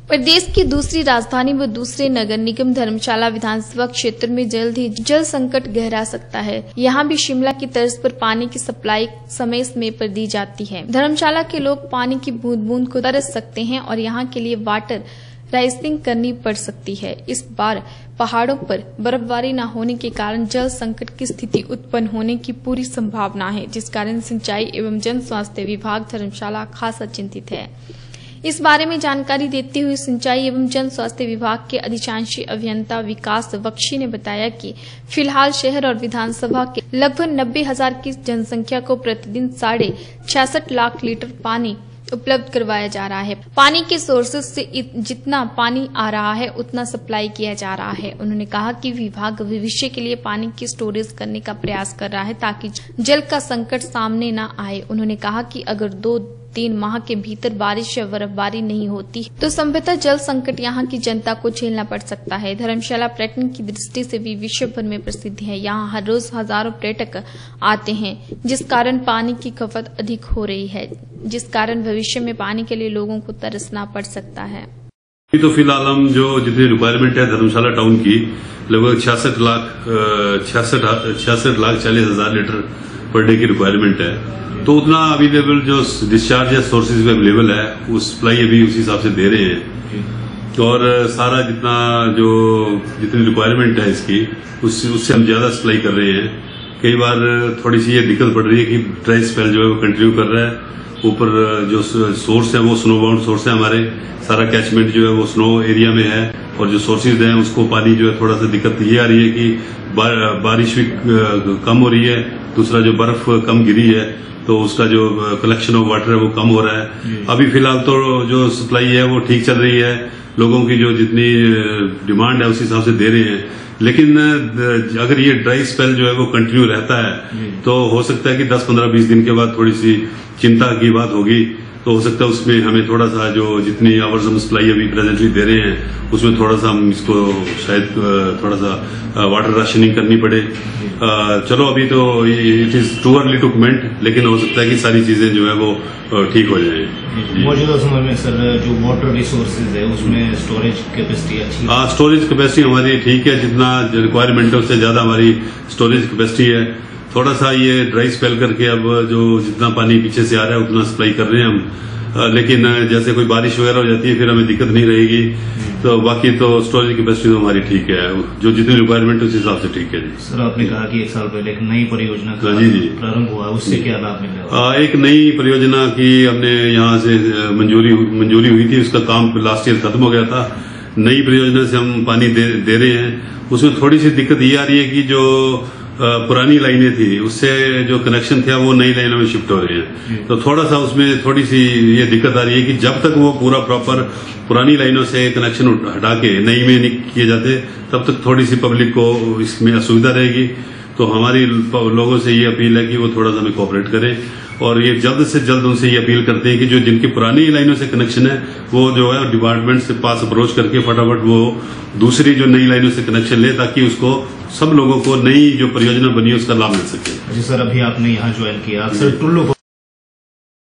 प्रदेश की दूसरी राजधानी व दूसरे नगर निगम धर्मशाला विधानसभा क्षेत्र में जल्द ही जल संकट गहरा सकता है। यहाँ भी शिमला की तर्ज पर पानी की सप्लाई समय समय पर दी जाती है। धर्मशाला के लोग पानी की बूंद बूंद को तरस सकते हैं और यहाँ के लिए वाटर राइसिंग करनी पड़ सकती है। इस बार पहाड़ों पर बर्फबारी न होने के कारण जल संकट की स्थिति उत्पन्न होने की पूरी संभावना है, जिस कारण सिंचाई एवं जन स्वास्थ्य विभाग धर्मशाला खासा चिंतित है। इस बारे में जानकारी देते हुए सिंचाई एवं जन स्वास्थ्य विभाग के अधिशांशी अभियंता विकास बख्शी ने बताया कि फिलहाल शहर और विधानसभा के लगभग 90,000 की जनसंख्या को प्रतिदिन 66.5 लाख लीटर पानी उपलब्ध करवाया जा रहा है। पानी के सोर्सेज से जितना पानी आ रहा है उतना सप्लाई किया जा रहा है। उन्होंने कहा कि विभाग भविष्य के लिए पानी की स्टोरेज करने का प्रयास कर रहा है ताकि जल का संकट सामने न आए। उन्होंने कहा कि अगर 2-3 माह के भीतर बारिश या बर्फबारी नहीं होती तो संभवतः जल संकट यहाँ की जनता को झेलना पड़ सकता है। धर्मशाला पर्यटन की दृष्टि से भी विश्व भर में प्रसिद्ध है। यहाँ हर रोज हजारों पर्यटक आते हैं, जिस कारण पानी की खपत अधिक हो रही है, जिस कारण भविष्य में पानी के लिए लोगों को तरसना पड़ सकता है। तो फिलहाल हम जो जितनी रिक्वायरमेंट है धर्मशाला टाउन की लगभग 66 लाख 40,000 लीटर पर डे की रिक्वायरमेंट है। तो उतना अवेलेबल जो डिस्चार्ज या सोर्सेज में अवेलेबल है उस सप्लाई अभी उसी हिसाब से दे रहे हैं और सारा जितनी रिक्वायरमेंट है इसकी उससे हम ज्यादा सप्लाई कर रहे हैं। कई बार थोड़ी सी ये दिक्कत पड़ रही है कि ड्राई स्पेल जो है वो कंटिन्यू कर रहा है। ऊपर जो सोर्स है वो स्नो बाउंड सोर्स है, हमारे सारा कैचमेंट जो है वो स्नो एरिया में है और जो सोर्सेज हैं उसको पानी जो है थोड़ा सा दिक्कत ये आ रही है कि बारिश भी कम हो रही है, दूसरा जो बर्फ कम गिरी है तो उसका जो कलेक्शन ऑफ वाटर है वो कम हो रहा है। अभी फिलहाल तो जो सप्लाई है वो ठीक चल रही है, लोगों की जो जितनी डिमांड है उस हिसाब से दे रहे हैं। लेकिन अगर ये ड्राई स्पेल जो है वो कंटिन्यू रहता है तो हो सकता है कि 10-15-20 दिन के बाद थोड़ी सी चिंता की बात होगी। तो हो सकता है उसमें हमें थोड़ा सा जो जितनी आवर्स हम सप्लाई अभी प्रेजेंटली दे रहे हैं उसमें थोड़ा सा हम इसको शायद थोड़ा सा वाटर राशनिंग करनी पड़े। चलो अभी तो it is too early to comment, लेकिन हो सकता है कि सारी चीजें जो है वो ठीक हो जाए। मौजूदा समय में सर जो वाटर रिसोर्सेज है उसमें स्टोरेज कैपेसिटी अच्छी है? स्टोरेज कैपेसिटी हमारी ठीक है, जितना रिक्वायरमेंट है उससे ज्यादा हमारी स्टोरेज कैपेसिटी है। थोड़ा सा ये ड्राई स्पेल करके अब जो जितना पानी पीछे से आ रहा है उतना सप्लाई कर रहे हैं हम, लेकिन जैसे कोई बारिश वगैरह हो जाती है फिर हमें दिक्कत नहीं रहेगी। तो बाकी तो स्टोरेज कैपेसिटी तो हमारी ठीक है, जो जितनी रिक्वायरमेंट है उस हिसाब से ठीक है। जी सर, आपने कहा कि 1 साल पहले एक नई परियोजना का प्रारंभ हुआ, उससे क्या लाभ मिलेगा? एक नई परियोजना की हमने यहाँ से मंजूरी हुई थी, उसका काम लास्ट ईयर खत्म हो गया था। नई परियोजना से हम पानी दे रहे हैं। उसमें थोड़ी सी दिक्कत ये आ रही है कि जो पुरानी लाइनें थी उससे जो कनेक्शन था वो नई लाइनों में शिफ्ट हो रहे हैं। तो थोड़ा सा उसमें थोड़ी सी ये दिक्कत आ रही है कि जब तक वो पूरा प्रॉपर पुरानी लाइनों से कनेक्शन हटा के नई में नहीं किए जाते तब तक थोड़ी सी पब्लिक को इसमें असुविधा रहेगी। तो हमारी लोगों से ये अपील है कि वो थोड़ा सा हमें कोऑपरेट करें और ये जल्द से जल्द उनसे ये अपील करते हैं कि जो जिनकी पुरानी लाइनों से कनेक्शन है वो जो है डिपार्टमेंट से पास अप्रोच करके फटाफट वो दूसरी जो नई लाइनों से कनेक्शन ले ताकि उसको सब लोगों को नई जो परियोजना बनी है उसका लाभ मिल सके। जी सर, अभी आपने यहाँ ज्वाइन किया, अक्सर टुल्लू